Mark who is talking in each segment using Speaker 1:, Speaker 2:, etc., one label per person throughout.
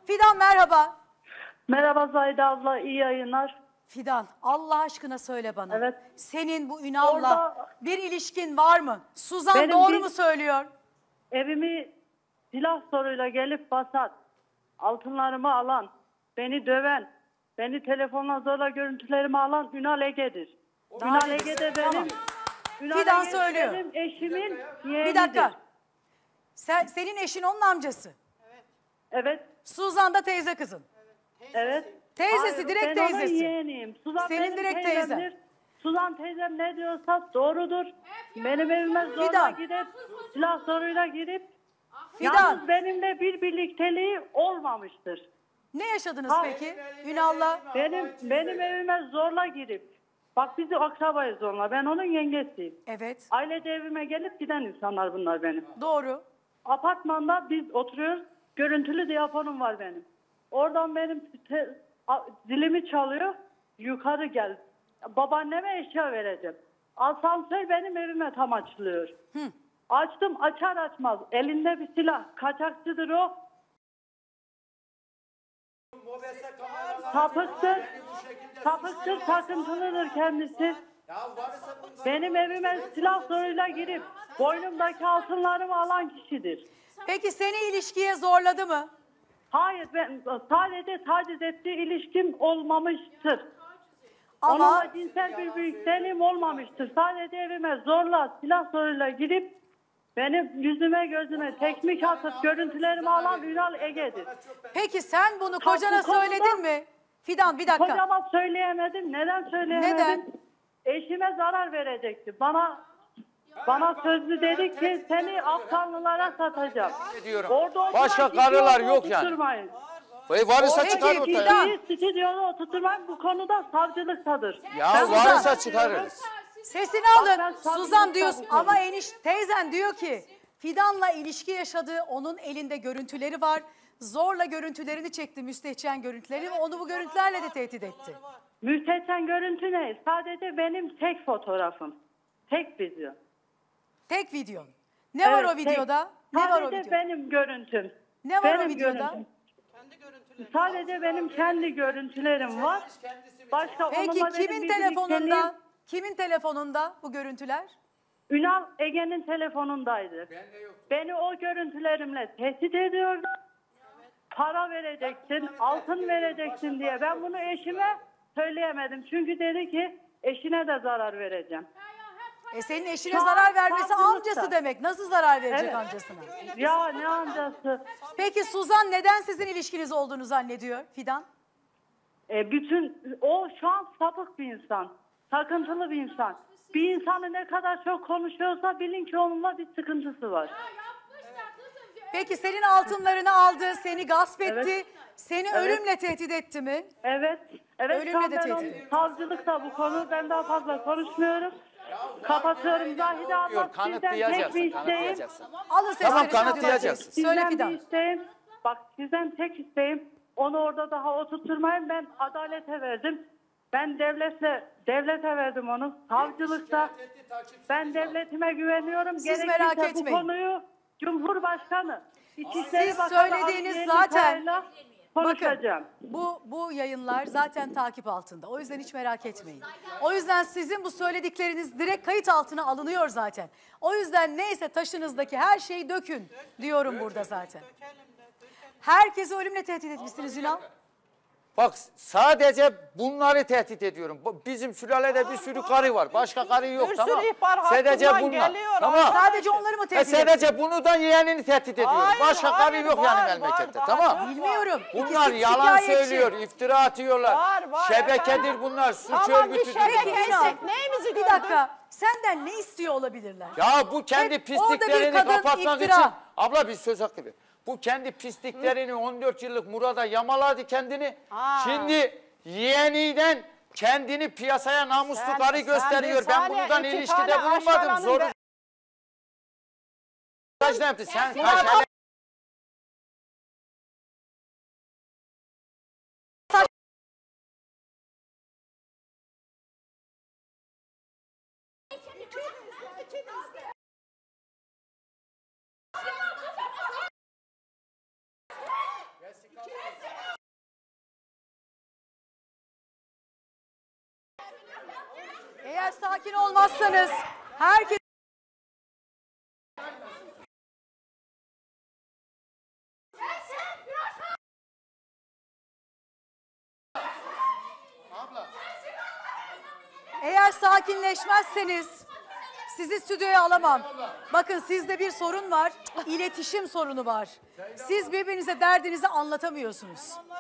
Speaker 1: Fidan merhaba.
Speaker 2: Merhaba Zahide abla, iyi yayınlar.
Speaker 1: Fidan Allah aşkına söyle bana.
Speaker 2: Evet.
Speaker 1: Senin bu Ünal'la
Speaker 2: Orada
Speaker 1: bir ilişkin var mı? Suzan
Speaker 2: benim
Speaker 1: doğru
Speaker 2: bir-
Speaker 1: mu söylüyor?
Speaker 2: Evimi silah soruyla gelip basan, altınlarımı alan, beni döven, beni telefonla zorla görüntülerimi alan Ünal Ege'dir. Ünal Ege de benim,
Speaker 1: Tamam.
Speaker 2: Ünal
Speaker 1: Fidan
Speaker 2: Ege de
Speaker 1: söylüyor.
Speaker 2: benim eşimin
Speaker 1: Bir
Speaker 2: yeğenidir.
Speaker 1: dakika. Senin eşin onun amcası.
Speaker 2: Evet,
Speaker 1: Suzan da teyze kızın.
Speaker 2: evet.
Speaker 1: Teyzesi,
Speaker 2: Hayır,
Speaker 1: direkt
Speaker 2: ben onun
Speaker 1: teyzesi.
Speaker 2: yeğeniyim. Suzan
Speaker 1: Senin
Speaker 2: benim
Speaker 1: direkt
Speaker 2: teyzemdir.
Speaker 1: teyzen.
Speaker 2: Suzan teyzem ne diyorsa doğrudur. Benim evime zorla
Speaker 1: Fidan.
Speaker 2: gidip, silah soruyla girip,
Speaker 1: Fidan
Speaker 2: yalnız benimle bir birlikteliği olmamıştır.
Speaker 1: ne yaşadınız
Speaker 2: Ha.
Speaker 1: peki Ünal'la?
Speaker 2: Benim evime zorla girip, bak biz de akrabayız onunla, ben onun yengesiyim.
Speaker 1: Evet
Speaker 2: Ailece evime gelip giden insanlar bunlar benim.
Speaker 1: doğru.
Speaker 2: Apartmanda biz oturuyoruz, görüntülü diyafonum var benim. Oradan benim zilimi çalıyor, yukarı gel. Babaanneme eşya vereceğim. Asansör benim evime tam açılıyor. Açtım, açar açmaz elinde bir silah, kaçakçıdır o. Sapıktır, takıntılıdır kendisi. Benim evime silah zoruyla girip boynumdaki altınlarımı alan kişidir.
Speaker 1: Peki seni ilişkiye zorladı mı?
Speaker 2: Hayır, ben sadece taciz ettiği ilişkim olmamıştır.
Speaker 1: Ama
Speaker 2: Onunla cinsel bir birlikteliğim olmamıştır. Sadece evime zorla, silah zoruyla girip benim yüzüme gözüme tekmik atıp görüntülerimi alan Ünal Ege'dir.
Speaker 1: peki sen bunu kocana
Speaker 2: bu konuda-
Speaker 1: söyledin mi? Fidan bir dakika.
Speaker 2: Kocama söyleyemedim. Neden söyleyemedim?
Speaker 1: Neden?
Speaker 2: Eşime zarar verecekti. Bana sözlü dedi ki seni Afganlılara satacağım.
Speaker 3: Diyorum.
Speaker 2: Orada
Speaker 3: Başka
Speaker 2: oturan
Speaker 3: karılar
Speaker 2: stüdyoda
Speaker 3: yok yani.
Speaker 2: oturtmayın.
Speaker 3: Varsa
Speaker 1: Peki,
Speaker 3: çıkar
Speaker 1: Fidan.
Speaker 3: ortaya.
Speaker 2: Stüdyoda oturtmayın, bu konuda savcılıktadır.
Speaker 3: Ya varsa çıkarırız.
Speaker 1: Sesini
Speaker 2: ben
Speaker 1: alın.
Speaker 2: savcılıkta
Speaker 1: Suzan diyorsun
Speaker 2: bu
Speaker 1: ama teyzen diyor ki Fidan'la ilişki yaşadığı onun elinde görüntüleri var. Zorla görüntülerini çekti, müstehcen görüntülerini ve onu bu görüntülerle de tehdit etti.
Speaker 2: Müstehcen görüntü ne? Sadece benim tek fotoğrafım. Tek video.
Speaker 1: Tek videon. Ne var
Speaker 2: Evet,
Speaker 1: o videoda? Ne var o
Speaker 2: Sadece
Speaker 1: videoda?
Speaker 2: benim görüntüm.
Speaker 1: Ne var o videoda?
Speaker 2: Sadece benim kendi görüntülerim var. Başka
Speaker 1: Peki
Speaker 2: onunla benim
Speaker 1: kimin
Speaker 2: bir
Speaker 1: telefonunda?
Speaker 2: birlikteliğim-
Speaker 1: Kimin telefonunda bu görüntüler?
Speaker 2: Ünal Ege'nin telefonundaydı. Beni o görüntülerimle tehdit ediyordu. Para vereceksin, altın vereceksin diye. Ben bunu eşime söyleyemedim. Çünkü dedi ki eşine de zarar vereceğim.
Speaker 1: Senin eşine
Speaker 2: Şu an
Speaker 1: zarar vermesi
Speaker 2: savcılıkta.
Speaker 1: amcası demek. Nasıl zarar verecek
Speaker 2: Evet.
Speaker 1: amcasına?
Speaker 2: Ya ne amcası?
Speaker 1: Peki Suzan neden sizin ilişkiniz olduğunu zannediyor Fidan?
Speaker 2: O şu an sapık bir insan. Takıntılı bir insan. Bir insanı ne kadar çok konuşuyorsa bilin ki onunla bir sıkıntısı var.
Speaker 1: Peki senin altınlarını aldı, seni gasp etti,
Speaker 2: Evet.
Speaker 1: seni
Speaker 2: Evet.
Speaker 1: ölümle tehdit etti mi?
Speaker 2: Evet. Evet,
Speaker 1: Ölümle
Speaker 2: şu an
Speaker 1: de
Speaker 2: ben
Speaker 1: tehdit.
Speaker 2: savcılıkta bu konu, ben daha fazla konuşmuyorum. Kapatıyorum. Zahide abla, sizden tek
Speaker 3: Kanıtlayacaksın,
Speaker 2: bir isteğim.
Speaker 3: kanıtlayacaksın.
Speaker 1: Alın sesleri.
Speaker 3: Tamam,
Speaker 1: stüdyodan.
Speaker 3: kanıtlayacaksın.
Speaker 1: Söyle
Speaker 2: Sizden
Speaker 1: Fidan.
Speaker 2: bir isteğim. Bak, sizden tek isteğim. Onu orada daha oturtturmayın. Ben adalete verdim. Ben devlete verdim onu. Savcılıkta. Ben devletime güveniyorum.
Speaker 1: Siz merak
Speaker 2: Gerekirse
Speaker 1: etmeyin.
Speaker 2: bu konuyu Cumhurbaşkanı, İçişleri
Speaker 1: Siz
Speaker 2: Bakanı
Speaker 1: söylediğiniz
Speaker 2: Ali
Speaker 1: zaten-
Speaker 2: Yerlikaya'yla konuşacağım.
Speaker 1: Bu yayınlar zaten takip altında. O yüzden hiç merak etmeyin. O yüzden sizin bu söyledikleriniz direkt kayıt altına alınıyor zaten. O yüzden neyse taşınızdaki her şeyi dökün diyorum burada zaten. Herkesi ölümle tehdit etmişsiniz Ünal.
Speaker 3: Bak sadece bunları tehdit ediyorum. Bizim sülalede bir sürü karı var. Başka karı yok,
Speaker 4: Bir
Speaker 3: tamam.
Speaker 4: sürü ihbar
Speaker 3: Sadece
Speaker 4: hakkından
Speaker 3: bunlar.
Speaker 4: geliyor.
Speaker 3: Tamam.
Speaker 1: Sadece onları mı tehdit ettin?
Speaker 3: Sadece bunu da yeğenini tehdit ediyorum.
Speaker 4: Hayır,
Speaker 3: Başka karı
Speaker 4: hayır,
Speaker 3: yok
Speaker 4: var,
Speaker 3: yani
Speaker 4: var,
Speaker 3: memlekette.
Speaker 4: var,
Speaker 3: Tamam.
Speaker 4: yok.
Speaker 1: Bilmiyorum.
Speaker 3: Bunlar
Speaker 1: İkisi
Speaker 3: yalan
Speaker 1: şikayetçi.
Speaker 3: söylüyor, iftira atıyorlar.
Speaker 4: Var,
Speaker 3: Şebekedir
Speaker 4: efendim.
Speaker 3: bunlar, suç
Speaker 4: Tamam, bir
Speaker 3: örgütüdür.
Speaker 4: şebeke-
Speaker 1: Ünal,
Speaker 4: Neyimizi
Speaker 1: bir
Speaker 4: gördün?
Speaker 1: dakika. Senden ne istiyor olabilirler?
Speaker 3: Ya bu kendi
Speaker 1: Hep orada bir
Speaker 3: pisliklerini
Speaker 1: kadın
Speaker 3: kapatmak
Speaker 1: iftira.
Speaker 3: için... Abla bir söz hakkı ver. Bu kendi pisliklerini 14 yıllık Murat'a yamaladı kendini.
Speaker 4: Ha.
Speaker 3: Şimdi yeğeniden kendini piyasaya namuslu
Speaker 4: Sen-
Speaker 3: karı
Speaker 4: sen
Speaker 3: gösteriyor.
Speaker 4: bir
Speaker 3: Ben
Speaker 4: saniye,
Speaker 3: bundan
Speaker 4: iki
Speaker 3: ilişkide
Speaker 4: tane
Speaker 3: bulunmadım.
Speaker 4: aşağılanın
Speaker 3: Zoru...
Speaker 4: be.
Speaker 3: Ne yaptın? Sen kaç
Speaker 1: sakin olmazsanız herkes... Eğer sakinleşmezseniz sizi stüdyoya alamam. Bakın sizde bir sorun var. İletişim sorunu var. Siz birbirinize derdinizi anlatamıyorsunuz.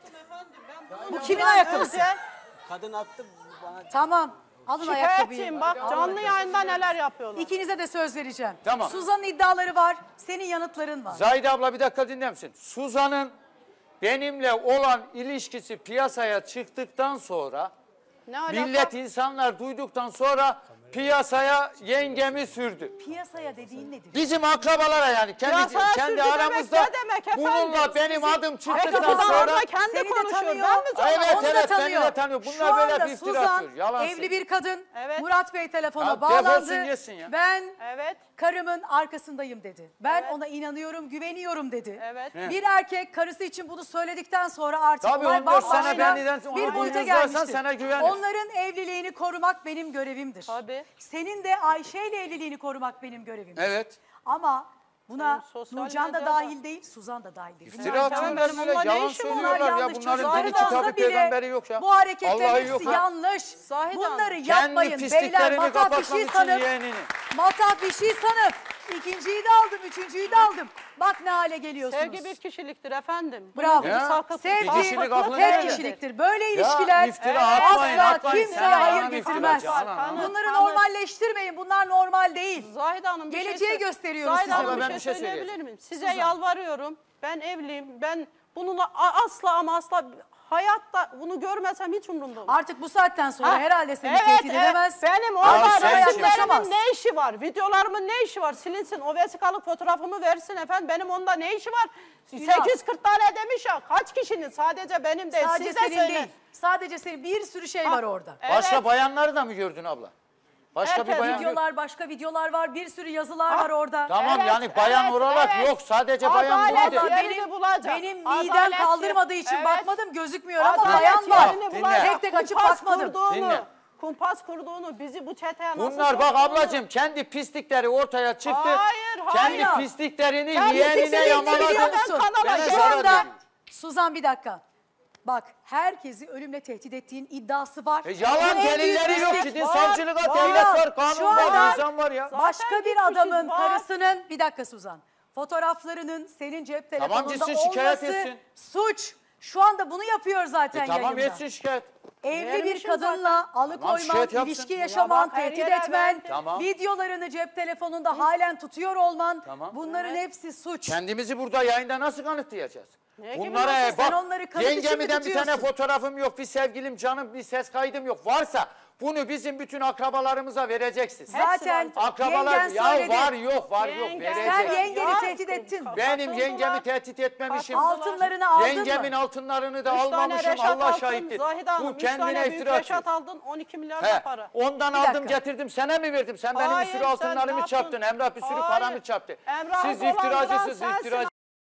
Speaker 1: Bu kimin ayakkabısı?
Speaker 4: Kadın attı bana.
Speaker 1: Tamam. Alın ayakkabıyı.
Speaker 5: Şikayetçiyim bak canlı yayında neler yapıyorlar.
Speaker 1: İkinize de söz vereceğim.
Speaker 3: Tamam.
Speaker 1: Suzan'ın iddiaları var. Senin yanıtların var.
Speaker 3: Zahide abla bir dakika dinler misin? Suzan'ın benimle olan ilişkisi piyasaya çıktıktan sonra
Speaker 5: Ne alaka?
Speaker 3: millet insanlar duyduktan sonra piyasaya yengemi sürdü.
Speaker 1: Piyasaya dediğin nedir?
Speaker 3: Bizim akrabalara yani kendi
Speaker 5: Piyasaya sürdü demek
Speaker 3: aramızda
Speaker 5: ne demek efendim?
Speaker 3: bununla benim adım çıktıktan
Speaker 5: Ekonomide
Speaker 3: sonra
Speaker 5: kendi
Speaker 1: Seni de
Speaker 5: konuşuyor.
Speaker 1: tanıyor.
Speaker 5: Ben mi canım?
Speaker 3: Evet,
Speaker 1: Onu da
Speaker 3: evet, beni
Speaker 1: tanıyor.
Speaker 3: de tanıyor. Bunlar
Speaker 1: Şu
Speaker 3: böyle
Speaker 1: anda
Speaker 3: bir iftira
Speaker 1: Suzan,
Speaker 3: atıyor. Yalan
Speaker 1: evli
Speaker 3: söylüyor.
Speaker 1: bir kadın.
Speaker 5: Evet.
Speaker 1: Murat Bey telefona
Speaker 3: Ya
Speaker 1: bağlandı.
Speaker 3: defolsun gitsin ya.
Speaker 1: Ben
Speaker 5: Evet.
Speaker 1: karımın arkasındayım dedi. Ben
Speaker 5: Evet.
Speaker 1: ona inanıyorum, güveniyorum dedi.
Speaker 5: Evet.
Speaker 1: Bir erkek karısı için bunu söyledikten sonra artık
Speaker 3: Tabii,
Speaker 1: olay
Speaker 3: 14 sene
Speaker 1: bambaşka
Speaker 3: benden
Speaker 1: bir
Speaker 3: ona
Speaker 1: boyuta
Speaker 3: uyuz varsan
Speaker 1: gelmiştir.
Speaker 3: sana güvenir.
Speaker 1: Onların evliliğini korumak benim görevimdir.
Speaker 5: Tabii.
Speaker 1: Senin de Ayşe ile evliliğini korumak benim görevimdir.
Speaker 3: Evet.
Speaker 1: Ama buna
Speaker 5: Benim sosyal
Speaker 1: Nurcan da
Speaker 5: medyada-
Speaker 1: dahil değil, Suzan da dahil değil.
Speaker 3: İftira
Speaker 5: Benim
Speaker 3: atıyorlar
Speaker 5: onunla
Speaker 3: böyle,
Speaker 5: ne
Speaker 3: yalan
Speaker 5: işim var?
Speaker 3: söylüyorlar ya.
Speaker 1: yanlış
Speaker 3: Bunların
Speaker 1: çocuklar
Speaker 3: dini
Speaker 1: olsa
Speaker 3: kitabı
Speaker 1: bile
Speaker 3: peygamberi yok ya.
Speaker 1: Bu hareketlerin
Speaker 3: Vallahi yok
Speaker 1: hepsi
Speaker 3: ya.
Speaker 1: yanlış.
Speaker 5: Zahide
Speaker 1: Bunları
Speaker 5: Hanım.
Speaker 1: yapmayın
Speaker 3: Kendi
Speaker 1: beyler.
Speaker 3: pisliklerini
Speaker 1: Matah bir
Speaker 3: kapatmak
Speaker 1: şey
Speaker 3: için
Speaker 1: sanıp,
Speaker 3: yeğenini.
Speaker 1: matah bir şey sanıp, ikinciyi de aldım, üçüncüyü de aldım. Bak ne hale geliyorsunuz.
Speaker 5: Sevgi bir kişiliktir efendim.
Speaker 1: Bravo.
Speaker 5: Bunun
Speaker 3: Ya.
Speaker 5: sakatlığı-
Speaker 1: Sevgi
Speaker 3: Bir kişilik aklına
Speaker 1: tek
Speaker 3: geldi.
Speaker 1: kişiliktir. Böyle ilişkiler
Speaker 3: iftira atmayın,
Speaker 1: asla
Speaker 3: atmayın.
Speaker 1: kimseye
Speaker 3: Sen
Speaker 1: hayır
Speaker 3: anam
Speaker 1: getirmez.
Speaker 3: iftiracı, anam.
Speaker 1: Bunları
Speaker 5: Tanı-
Speaker 1: normalleştirmeyin. Bunlar normal değil.
Speaker 5: Zahide Hanım bir
Speaker 1: Geleceği
Speaker 5: şey
Speaker 1: gösteriyoruz
Speaker 5: Zahide
Speaker 1: size.
Speaker 5: Hanım
Speaker 3: Ben
Speaker 5: bir
Speaker 3: bir
Speaker 5: şey
Speaker 3: şey
Speaker 5: söyleyebilir
Speaker 3: söyleyeceğim.
Speaker 5: miyim? Size
Speaker 1: Suzan.
Speaker 5: yalvarıyorum. Ben evliyim. Ben bununla asla ama asla hayatta bunu görmesem hiç umurumda olmaz.
Speaker 1: Artık bu saatten sonra
Speaker 5: Ha,
Speaker 1: herhalde seni
Speaker 5: evet,
Speaker 1: tehdit
Speaker 5: evet.
Speaker 1: edemez.
Speaker 5: Benim
Speaker 3: Abi
Speaker 5: orada
Speaker 3: sen
Speaker 1: yaklaşamaz.
Speaker 5: resimlerimin ne işi var? Videolarımın ne işi var? Silinsin. O vesikalık fotoğrafımı versin efendim. Benim onda ne işi var?
Speaker 1: Günah.
Speaker 5: 840 tane demiş ya. Kaç kişinin? Sadece benim değil.
Speaker 1: Sadece
Speaker 5: Siz de
Speaker 1: senin
Speaker 5: söyleyin.
Speaker 1: değil. Sadece senin bir sürü şey var orada.
Speaker 3: Başka bayanları da mı gördün abla? Başka bir
Speaker 5: Herkes
Speaker 3: bayan gör-
Speaker 1: Videolar, başka videolar var. Bir sürü yazılar var orada.
Speaker 3: Tamam
Speaker 5: Evet,
Speaker 3: yani bayan
Speaker 5: evet,
Speaker 3: olarak
Speaker 5: evet.
Speaker 3: yok. Sadece bayan
Speaker 5: Adalet
Speaker 3: bu
Speaker 5: yerini
Speaker 3: değil.
Speaker 5: bulacak.
Speaker 1: Benim midem
Speaker 5: Adalet
Speaker 1: kaldırmadığı için
Speaker 5: evet.
Speaker 1: bakmadım, gözükmüyor ama
Speaker 5: Adalet
Speaker 1: bayan var.
Speaker 5: yerini
Speaker 3: Dinle.
Speaker 5: bulacak.
Speaker 1: Tek tek açıp
Speaker 5: Kumpas
Speaker 1: bakmadım.
Speaker 5: kurduğunu,
Speaker 3: Dinle.
Speaker 5: Kumpas kurduğunu, bizi bu çeteye nasıl
Speaker 3: Bunlar bak
Speaker 5: soktuğunu-
Speaker 3: ablacığım kendi pislikleri ortaya çıktı.
Speaker 5: Hayır,
Speaker 3: Kendi
Speaker 5: hayır.
Speaker 3: pisliklerini
Speaker 5: Kendi
Speaker 3: yeğenine
Speaker 5: pisliklerini
Speaker 3: yamaladı.
Speaker 5: biliyor musun?
Speaker 3: Ben
Speaker 1: Şu
Speaker 3: sana
Speaker 1: anda
Speaker 3: diyorum.
Speaker 1: Suzan bir dakika. Bak herkesi ölümle tehdit ettiğin iddiası var.
Speaker 3: Yalan
Speaker 1: Bu en büyük
Speaker 3: delilleri yok.
Speaker 1: pislik.
Speaker 3: Gidin
Speaker 5: Var,
Speaker 3: savcılığa,
Speaker 5: var.
Speaker 3: devlet var,
Speaker 1: Şu
Speaker 3: kanun var,
Speaker 1: anda-
Speaker 3: nizam var ya.
Speaker 1: Başka
Speaker 5: Zaten
Speaker 1: bir
Speaker 5: gitmişiz,
Speaker 1: adamın
Speaker 5: var.
Speaker 1: karısının, bir dakika Suzan, fotoğraflarının senin cep
Speaker 3: Tamam,
Speaker 1: telefonunda
Speaker 3: gitsin şikayet
Speaker 1: olması
Speaker 3: etsin.
Speaker 1: suç. Şu anda bunu yapıyor zaten
Speaker 3: Tamam
Speaker 1: yayında.
Speaker 3: etsin şikayet.
Speaker 1: Evli bir
Speaker 5: Vermişim
Speaker 1: kadınla
Speaker 3: Tamam,
Speaker 1: alıkoyman,
Speaker 3: şikayet yapsın.
Speaker 1: ilişki
Speaker 5: Ya
Speaker 1: yaşaman,
Speaker 5: bak, her
Speaker 1: tehdit
Speaker 5: yere
Speaker 1: etmen,
Speaker 5: verdim.
Speaker 3: Tamam.
Speaker 1: videolarını cep telefonunda halen tutuyor olman,
Speaker 3: Tamam.
Speaker 1: bunların hepsi suç.
Speaker 3: Kendimizi burada yayında nasıl kanıtlayacağız?
Speaker 5: Ne gibi
Speaker 3: Bunlara
Speaker 5: nasıl?
Speaker 1: Sen
Speaker 3: bak
Speaker 1: onları kanıt için mi
Speaker 3: yengemiden bir tane
Speaker 1: tutuyorsun?
Speaker 3: fotoğrafım yok, bir sevgilim, canım, bir ses kaydım yok. Varsa bunu bizim bütün akrabalarımıza vereceksin.
Speaker 1: Zaten
Speaker 3: Akrabalar
Speaker 1: yengen
Speaker 3: ya
Speaker 1: söyledi.
Speaker 3: var yok var yok
Speaker 5: Yengen-
Speaker 1: Sen
Speaker 3: verecek.
Speaker 1: yengeni
Speaker 5: Ya,
Speaker 1: tehdit ettin.
Speaker 3: Benim
Speaker 5: Katıldılar.
Speaker 3: yengemi tehdit etmemişim.
Speaker 1: Altınlarını aldın
Speaker 3: Yengemin
Speaker 1: mı?
Speaker 3: altınlarını da
Speaker 5: 3 tane
Speaker 3: almamışım,
Speaker 5: Reşat
Speaker 3: Allah
Speaker 5: aldın,
Speaker 3: şahittir.
Speaker 5: Zahide Hanım,
Speaker 3: Bu
Speaker 5: 3 tane
Speaker 3: kendine
Speaker 5: büyük
Speaker 3: iftira atıyor.
Speaker 5: Reşat aldın, 12 milyar
Speaker 3: He,
Speaker 5: da para.
Speaker 3: ondan
Speaker 1: Bir
Speaker 3: aldım
Speaker 1: dakika.
Speaker 3: getirdim, sana mı verdim? Sen benim bir
Speaker 5: Hayır,
Speaker 3: sürü
Speaker 5: sen
Speaker 3: altınlarımı
Speaker 5: ne
Speaker 3: çarptın.
Speaker 5: yaptın?
Speaker 3: Emrah bir sürü
Speaker 5: Hayır.
Speaker 3: paramı çarptı.
Speaker 5: Emrah'ı
Speaker 3: Siz
Speaker 5: dolandıran
Speaker 3: iftiracısınız,
Speaker 5: sensin.
Speaker 3: iftiracı.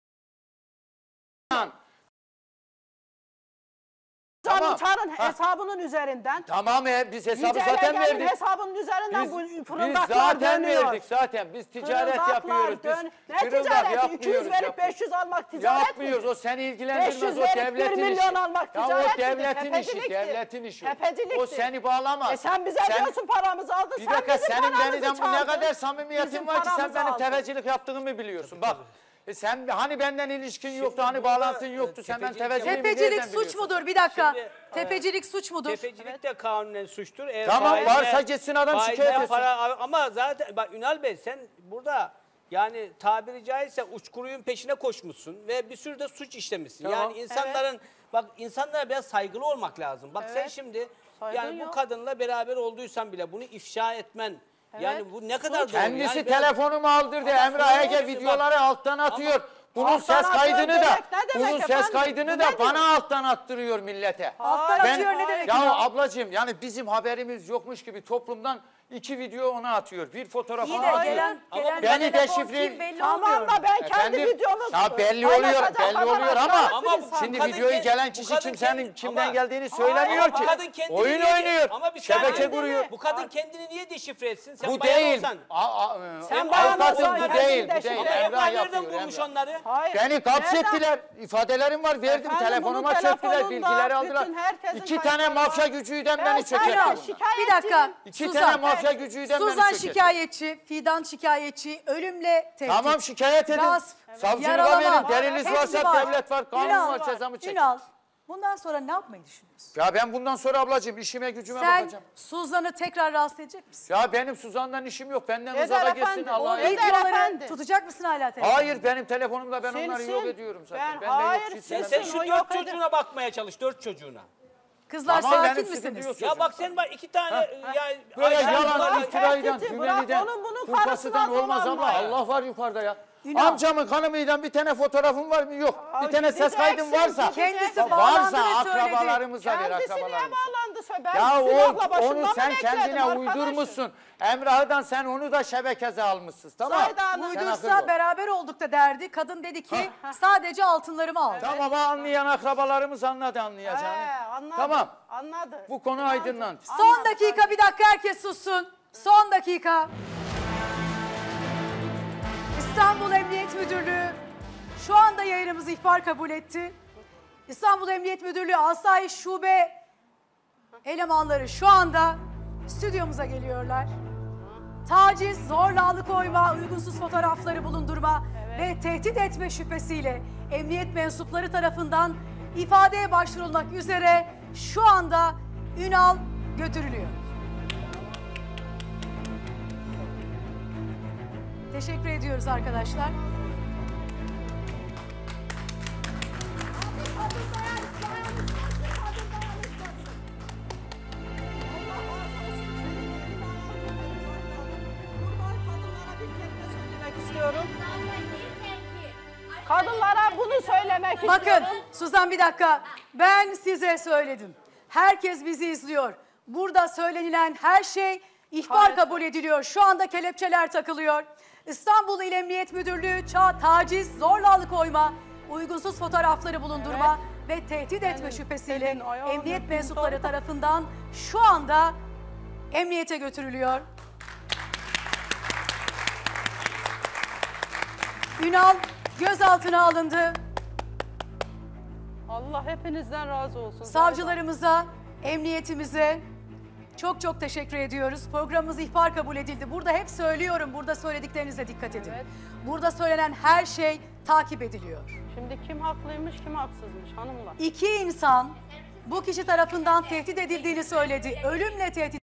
Speaker 5: Canın
Speaker 3: Tamam.
Speaker 5: Çar'ın
Speaker 3: Ha.
Speaker 5: hesabının üzerinden.
Speaker 3: Tamam biz hesabı
Speaker 5: Yüce
Speaker 3: zaten
Speaker 5: Ege'nin
Speaker 3: verdik.
Speaker 5: hesabının üzerinden
Speaker 3: Biz,
Speaker 5: bu
Speaker 3: biz
Speaker 5: fırıldaklar
Speaker 3: zaten
Speaker 5: dönüyor.
Speaker 3: verdik zaten. Biz ticaret
Speaker 5: Fırıldaklar
Speaker 3: yapıyoruz. Biz
Speaker 5: Ne
Speaker 3: fırıldak
Speaker 5: ticareti? 200
Speaker 3: yapmıyoruz,
Speaker 5: verip
Speaker 3: yapmıyoruz.
Speaker 5: 500 almak ticaret
Speaker 3: Yapmıyoruz.
Speaker 5: mi?
Speaker 3: O seni ilgilendirmez.
Speaker 5: 500
Speaker 3: O
Speaker 5: verip 1
Speaker 3: devletin işi.
Speaker 5: milyon almak
Speaker 3: Ya
Speaker 5: ticaret
Speaker 3: o
Speaker 5: midir?
Speaker 3: devletin işi.
Speaker 5: Tepeciliktir.
Speaker 3: Devletin işi.
Speaker 5: Tepeciliktir.
Speaker 3: O seni bağlamaz.
Speaker 5: Sen bize diyorsun paramızı aldın.
Speaker 3: Bir
Speaker 5: sen
Speaker 3: dakika
Speaker 5: bizim
Speaker 3: senin
Speaker 5: paramızı
Speaker 3: benimle bu ne
Speaker 5: çaldın.
Speaker 3: kadar samimiyetin
Speaker 5: Bizim
Speaker 3: var ki sen
Speaker 5: paramızı
Speaker 3: benim
Speaker 5: aldın.
Speaker 3: tefecilik yaptığımı biliyorsun. Bak sen hani benden ilişkin yoktu, hani
Speaker 4: burada,
Speaker 3: bağlantın yoktu. Sen ben
Speaker 4: tefecilik
Speaker 3: tefeciliğimi
Speaker 1: Tepecilik
Speaker 3: nereden
Speaker 1: suç
Speaker 3: biliyorsun?
Speaker 1: mudur? Bir dakika.
Speaker 4: Şimdi,
Speaker 1: Tepecilik suç mudur?
Speaker 4: Tefecilik de kanunen suçtur. Eğer
Speaker 3: Tamam,
Speaker 4: faizle-
Speaker 3: varsa gitsin adam
Speaker 4: faizle
Speaker 3: şikayet etsin.
Speaker 4: Ama zaten bak Ünal Bey sen burada yani tabiri caizse uçkuruyun peşine koşmuşsun ve bir sürü de suç işlemişsin.
Speaker 3: Tamam.
Speaker 4: Yani insanların bak insanlara biraz saygılı olmak lazım. Bak sen
Speaker 5: Evet.
Speaker 4: şimdi
Speaker 5: Saygın
Speaker 4: yani bu
Speaker 5: yok.
Speaker 4: kadınla beraber olduysan bile bunu ifşa etmen yani bu ne kadar doğru.
Speaker 3: Kendisi
Speaker 4: yani biraz-
Speaker 3: telefonumu aldırdı.
Speaker 4: Ama
Speaker 3: Emrah
Speaker 4: doğru
Speaker 3: Ege
Speaker 4: diyorsun,
Speaker 3: videoları alttan atıyor. Bunun
Speaker 5: alttan
Speaker 3: ses
Speaker 5: atıyor
Speaker 3: kaydını da,
Speaker 5: demek ne demek
Speaker 3: bunun ses
Speaker 5: efendim?
Speaker 3: kaydını
Speaker 5: Bu
Speaker 3: da
Speaker 5: nedir?
Speaker 3: bana alttan attırıyor millete.
Speaker 1: Alttan
Speaker 3: Ben-
Speaker 1: atıyor ne demek
Speaker 3: Ya
Speaker 1: ya?
Speaker 3: ablacığım yani bizim haberimiz yokmuş gibi toplumdan 2 video ona atıyor. Bir fotoğraf
Speaker 1: İyi
Speaker 3: ona
Speaker 1: de
Speaker 3: atıyor.
Speaker 1: gelen
Speaker 3: Beni
Speaker 1: telefon
Speaker 3: deşifre-
Speaker 1: kim belli
Speaker 5: Tamam
Speaker 1: olmuyor.
Speaker 5: da ben kendi
Speaker 3: Efendim,
Speaker 5: videonuzu...
Speaker 3: ya belli
Speaker 5: paylaşacağım
Speaker 3: oluyor, belli
Speaker 5: kadar
Speaker 3: oluyor
Speaker 5: aşağılık
Speaker 3: ama
Speaker 5: bir insan.
Speaker 3: şimdi
Speaker 4: bu kadın
Speaker 3: videoyu
Speaker 4: kend-
Speaker 3: gelen
Speaker 4: bu
Speaker 3: kişi
Speaker 4: kadın
Speaker 3: kimsenin
Speaker 4: kend-
Speaker 3: kimden
Speaker 4: ama-
Speaker 3: geldiğini söylemiyor
Speaker 4: Ama
Speaker 3: ki.
Speaker 4: bu kadın kendini
Speaker 3: Oyun
Speaker 4: niye-
Speaker 3: oynuyor.
Speaker 4: Ama bir
Speaker 3: Şebeke
Speaker 4: saniye.
Speaker 3: kuruyor.
Speaker 4: Bu kadın kendini niye deşifre etsin? Sen
Speaker 3: Bu
Speaker 4: bayan
Speaker 3: değil.
Speaker 4: olsan.
Speaker 5: Sen bayan
Speaker 3: Avukatım
Speaker 5: olsan
Speaker 3: bu
Speaker 5: kendini
Speaker 3: değil. Bu
Speaker 5: deşifre
Speaker 3: değil.
Speaker 5: et.
Speaker 4: Ama
Speaker 3: Emrah
Speaker 4: Emrah nereden
Speaker 3: yapıyor.
Speaker 4: bulmuş
Speaker 3: Emrah.
Speaker 4: onları?
Speaker 5: Hayır.
Speaker 3: Beni
Speaker 5: Nereden?
Speaker 3: hapsettiler. İfadelerim var. Verdim.
Speaker 5: Efendim,
Speaker 3: Telefonuma
Speaker 5: bunun
Speaker 3: çöktüler.
Speaker 5: telefonunda
Speaker 3: Bilgileri aldılar.
Speaker 5: bütün herkesin
Speaker 3: 2 tane
Speaker 5: kayıtları var.
Speaker 3: mafya gücüyle
Speaker 5: Ben
Speaker 3: beni
Speaker 5: sana
Speaker 3: çökertti.
Speaker 5: şikayetçiyim.
Speaker 1: Bir dakika.
Speaker 3: 2 tane mafya gücüyle beni
Speaker 1: Suzan
Speaker 3: çökertti.
Speaker 1: şikayetçi, Fidan şikayetçi, ölümle tehdit.
Speaker 3: Tamam şikayet edin.
Speaker 1: Gasp,
Speaker 3: Savcılığa
Speaker 1: yaralama,
Speaker 3: verin. Deliliniz
Speaker 1: hepsi
Speaker 3: varsa devlet var, kanun
Speaker 1: Ünal,
Speaker 3: var, cezamı çekin.
Speaker 1: Ünal, bundan sonra ne yapmayı düşünüyorsun?
Speaker 3: Ya ben bundan sonra ablacığım işime gücüme
Speaker 1: Sen
Speaker 3: bakacağım.
Speaker 1: Suzan'ı tekrar rahatsız edecek misin?
Speaker 3: Ya benim Suzan'dan işim yok. Benden
Speaker 5: Eder
Speaker 3: uzağa
Speaker 5: efendim,
Speaker 3: geçsin Allah'a
Speaker 5: o
Speaker 3: emanet.
Speaker 5: Eder
Speaker 1: Videoları
Speaker 5: efendi.
Speaker 1: tutacak mısın hala telefonu?
Speaker 3: Hayır benim telefonumda ben onları
Speaker 5: Silsin.
Speaker 3: yok ediyorum zaten.
Speaker 5: Ben-
Speaker 3: Bende
Speaker 5: hayır,
Speaker 3: yok.
Speaker 4: Sen
Speaker 5: silsin.
Speaker 4: şu
Speaker 5: O
Speaker 4: 4
Speaker 5: yok edin.
Speaker 4: çocuğuna bakmaya çalış. 4 çocuğuna.
Speaker 1: Kızlar
Speaker 3: Tamam, benim
Speaker 1: sakin
Speaker 3: sıkıntı
Speaker 1: misiniz?
Speaker 3: yok.
Speaker 4: Ya bak sen bak 2 tane ya
Speaker 3: Böyle
Speaker 4: Ayşe
Speaker 3: yalan,
Speaker 4: var.
Speaker 3: iftiraydan,
Speaker 5: tehdidi bırak,
Speaker 3: tümeliden,
Speaker 5: onun bunun
Speaker 3: kumpasından
Speaker 5: karşısına
Speaker 3: olmaz abla.
Speaker 5: dolanma.
Speaker 3: Allah var yukarıda ya.
Speaker 1: Ünal.
Speaker 3: Amcamın kanımıyla bir tane fotoğrafım var mı? Yok. Bir tane ses kaydım varsa.
Speaker 1: Kendisi
Speaker 3: Ya
Speaker 1: bağlandı
Speaker 3: varsa
Speaker 1: ve söyledi.
Speaker 3: akrabalarımıza ver
Speaker 5: Kendisi niye
Speaker 3: akrabalarımıza.
Speaker 5: bağlandı? Ben
Speaker 3: Ya
Speaker 5: silahla başında
Speaker 3: onu
Speaker 5: mı
Speaker 3: sen
Speaker 5: bekledim
Speaker 3: kendine
Speaker 5: arkadaşım?
Speaker 3: uydurmuşsun. Emrah'dan sen onu da şebekeze almışsın. Tamam.
Speaker 5: Zahide Hanım.
Speaker 3: Sen akıllı
Speaker 1: Uydursa
Speaker 3: ol.
Speaker 1: beraber olduk da derdi. Kadın dedi ki sadece altınlarımı aldı.
Speaker 3: Tamam anlayan akrabalarımız anladı anlayacağını.
Speaker 5: Anladı.
Speaker 3: Tamam.
Speaker 5: Anladı.
Speaker 3: Bu konu aydınlandı.
Speaker 1: Son dakika bir dakika herkes sussun. Son dakika. İstanbul Emniyet Müdürlüğü şu anda yayınımızı ihbar kabul etti. İstanbul Emniyet Müdürlüğü Asayiş Şube elemanları şu anda stüdyomuza geliyorlar. Taciz, zorla alıkoyma, uygunsuz fotoğrafları bulundurma ve tehdit etme şüphesiyle emniyet mensupları tarafından ifadeye başvurulmak üzere şu anda Ünal götürülüyor. Teşekkür ediyoruz arkadaşlar.
Speaker 5: istiyorum. Kadınlara bunu söylemek
Speaker 1: Bakın
Speaker 5: istiyorum.
Speaker 1: Suzan bir dakika. Ben size söyledim. Herkes bizi izliyor. Burada söylenilen her şey ihbar
Speaker 5: Hayır.
Speaker 1: kabul ediliyor. Şu anda kelepçeler takılıyor. İstanbul İl Emniyet Müdürlüğü taciz, zorla alıkoyma, uygunsuz fotoğrafları bulundurma ve tehdit etme şüphesiyle
Speaker 5: elin, ayağın,
Speaker 1: emniyet
Speaker 5: öpün,
Speaker 1: mensupları
Speaker 5: doğru.
Speaker 1: tarafından şu anda emniyete götürülüyor. Ünal gözaltına alındı.
Speaker 5: Allah hepinizden razı olsun.
Speaker 1: Savcılarımıza, emniyetimize çok çok teşekkür ediyoruz. Programımız ihbar kabul edildi. Burada hep söylüyorum, burada söylediklerinize dikkat edin.
Speaker 5: Evet.
Speaker 1: Burada söylenen her şey takip ediliyor.
Speaker 5: Şimdi kim haklıymış, kim haksızmış hanımlar?
Speaker 1: 2 insan bu kişi tarafından tehdit edildiğini söyledi. Ölümle tehdit.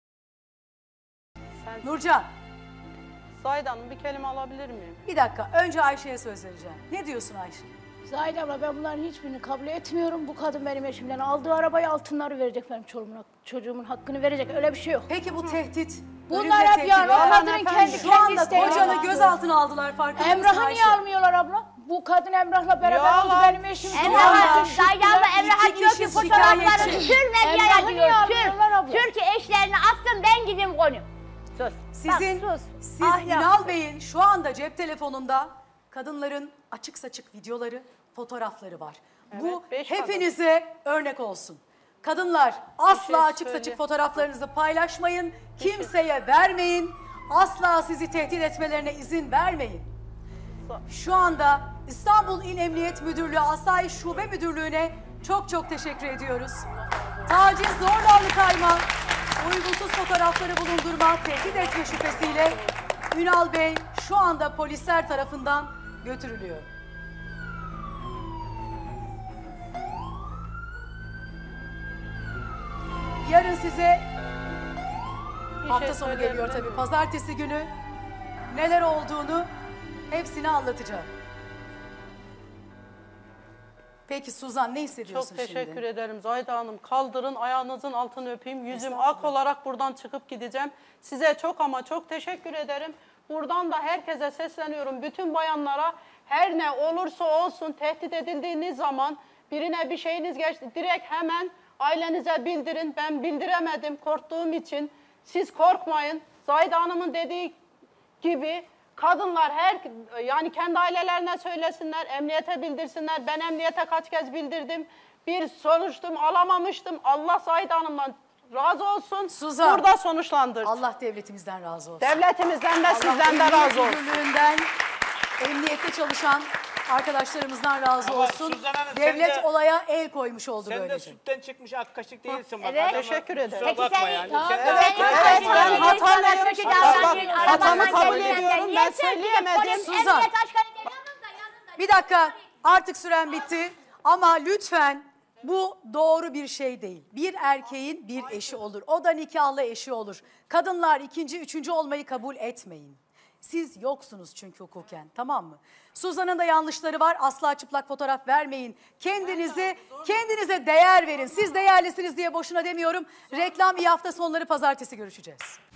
Speaker 5: Sen
Speaker 1: Nurcan,
Speaker 5: Zahide Hanım bir kelime alabilir miyim?
Speaker 1: bir dakika. Önce Ayşe'ye söz vereceğim. Ne diyorsun Ayşe?
Speaker 6: Zahide abla ben bunların hiçbirini kabul etmiyorum. Bu kadın benim eşimden aldığı arabayı altınları verecek benim çocuğumun hakkını verecek. Öyle bir şey yok.
Speaker 1: Peki bu tehdit,
Speaker 6: Bunlar
Speaker 1: ölümle
Speaker 6: hep
Speaker 1: tehdit.
Speaker 6: yani o
Speaker 5: Yani
Speaker 6: kadının
Speaker 5: efendim,
Speaker 6: kendi
Speaker 1: Şu anda
Speaker 6: isteğiyle
Speaker 1: kocanı
Speaker 6: yapıyor.
Speaker 1: gözaltına aldılar, farkında mısın
Speaker 6: Emrah'ı
Speaker 1: Ayşe?
Speaker 6: niye almıyorlar abla? Bu kadın Emrah'la beraber
Speaker 5: Ya
Speaker 6: oldu
Speaker 5: Allah.
Speaker 6: benim eşim.
Speaker 1: Emrah,
Speaker 7: Zahide abla Emrah'a
Speaker 1: İki
Speaker 7: diyor
Speaker 1: kişi
Speaker 7: ki fotoğrafları
Speaker 1: şikayetçi.
Speaker 7: sür medyaya
Speaker 6: Emrah'ı
Speaker 7: diyor.
Speaker 6: niye almıyorlar abla?
Speaker 7: Sür ki eşlerini atsın ben gideyim konuyum. Sus.
Speaker 1: Sizin,
Speaker 7: Bak, sus.
Speaker 1: siz
Speaker 7: Ahlaksız.
Speaker 1: Ünal Bey'in şu anda cep telefonunda kadınların açık saçık videoları, fotoğrafları var. Bu
Speaker 5: 5
Speaker 1: hepinize örnek olsun. Kadınlar asla
Speaker 5: şey
Speaker 1: açık
Speaker 5: söyle.
Speaker 1: saçık fotoğraflarınızı paylaşmayın, kimseye vermeyin, asla sizi tehdit etmelerine izin vermeyin. Şu anda İstanbul İl Emniyet Müdürlüğü Asayiş Şube Müdürlüğü'ne çok çok teşekkür ediyoruz. Taciz, zorla alıkayma, uygunsuz fotoğrafları bulundurma, tehdit etme şüphesiyle Ünal Bey şu anda polisler tarafından götürülüyor. Yarın size hafta
Speaker 5: şey
Speaker 1: sonu
Speaker 5: söyleyebilir
Speaker 1: geliyor tabii.
Speaker 5: miyim?
Speaker 1: Pazartesi günü neler olduğunu hepsini anlatacağım. Peki Suzan ne hissediyorsun
Speaker 5: Çok teşekkür
Speaker 1: şimdi?
Speaker 5: ederim Zahide Hanım. Kaldırın ayağınızın altını öpeyim. Yüzüm
Speaker 1: Estağfurullah.
Speaker 5: ak olarak buradan çıkıp gideceğim. Size çok ama çok teşekkür ederim. Buradan da herkese sesleniyorum. Bütün bayanlara her ne olursa olsun tehdit edildiğiniz zaman birine bir şeyiniz geçti. Direkt hemen ailenize bildirin. Ben bildiremedim korktuğum için. Siz korkmayın. Zahide Hanım'ın dediği gibi kadınlar yani kendi ailelerine söylesinler, emniyete bildirsinler. Ben emniyete kaç kez bildirdim. Bir soruştum, alamamıştım. Allah Zahide Hanım'dan razı olsun.
Speaker 1: Suzan.
Speaker 5: Burada sonuçlandırsın.
Speaker 1: Allah devletimizden razı olsun.
Speaker 5: Devletimizden de
Speaker 1: Allah
Speaker 5: sizden de razı
Speaker 1: Emniyet
Speaker 5: olsun.
Speaker 1: Müdürlüğü'nden, emniyette çalışan arkadaşlarımızdan razı
Speaker 4: Ama
Speaker 1: olsun.
Speaker 4: Suzan Hanım,
Speaker 1: Devlet
Speaker 4: sen de-
Speaker 1: olaya el koymuş oldu
Speaker 4: Sen de
Speaker 1: böylece.
Speaker 4: sütten çıkmış ak kaşık değilsin. Bak.
Speaker 7: Evet.
Speaker 4: Adama
Speaker 5: Teşekkür ederim.
Speaker 4: kusura
Speaker 7: Peki
Speaker 4: bakma
Speaker 7: sen,
Speaker 4: yani.
Speaker 7: evet,
Speaker 4: Sen de-
Speaker 5: ben hatalıyım. Hatamı kabul ediyorum. Ben söyleyemedim.
Speaker 1: Suzan. Bir dakika, artık süren bitti. Ama lütfen bu doğru bir şey değil. Bir erkeğin bir eşi olur. O da nikahlı eşi olur. Kadınlar ikinci, üçüncü olmayı kabul etmeyin. Siz yoksunuz çünkü hukuken, tamam mı? Suzan'ın da yanlışları var. Asla çıplak fotoğraf vermeyin. Kendinize değer verin. Siz değerlisiniz diye boşuna demiyorum. Reklam, iyi hafta sonları, pazartesi görüşeceğiz.